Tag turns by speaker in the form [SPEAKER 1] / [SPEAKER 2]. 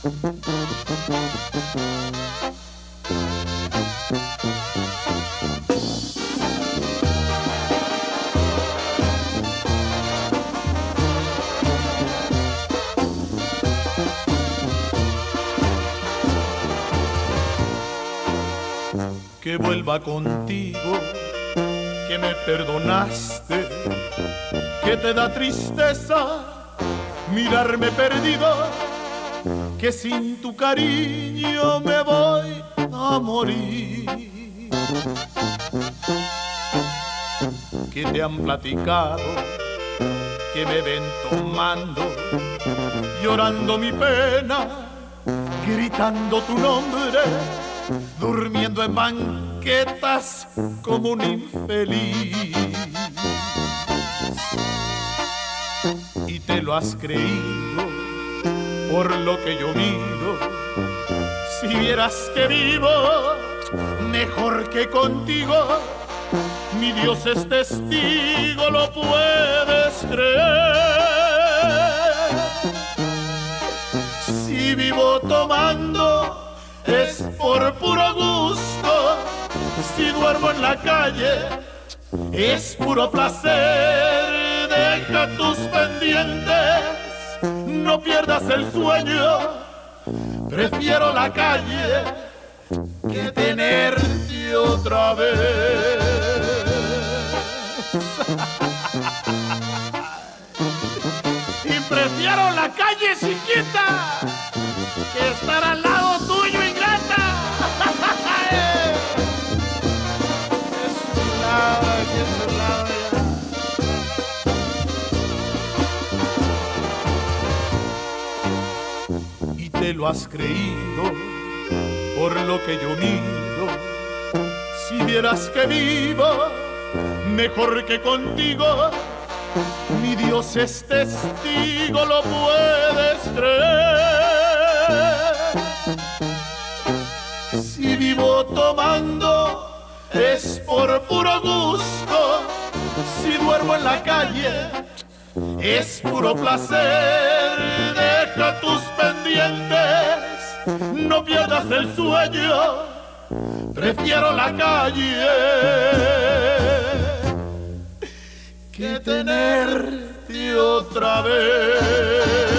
[SPEAKER 1] Que vuelva contigo, que me perdonaste, que te da tristeza mirarme perdido, que sin tu cariño me voy a morir. Que te han platicado, que me ven tomando, llorando mi pena, gritando tu nombre, durmiendo en banquetas como un infeliz. Y te lo has creído por lo que yo miro. Si vieras que vivo mejor que contigo, mi Dios es testigo, lo puedes creer. Si vivo tomando es por puro gusto, si duermo en la calle es puro placer. Deja tus pendientes, no pierdas el sueño, prefiero la calle que tenerte otra vez. Y prefiero la calle, chiquita, que estar al lado tuyo, ingrata. Es tu lado, aquí es tu lado ya. Y te lo has creído por lo que yo miro. Si vieras que vivo mejor que contigo, mi Dios es testigo, lo puedes creer. Si vivo tomando es por puro gusto, si duermo en la calle es puro placer. Deja tus pendientes, no pierdas el sueño, prefiero la calle que tenerte otra vez.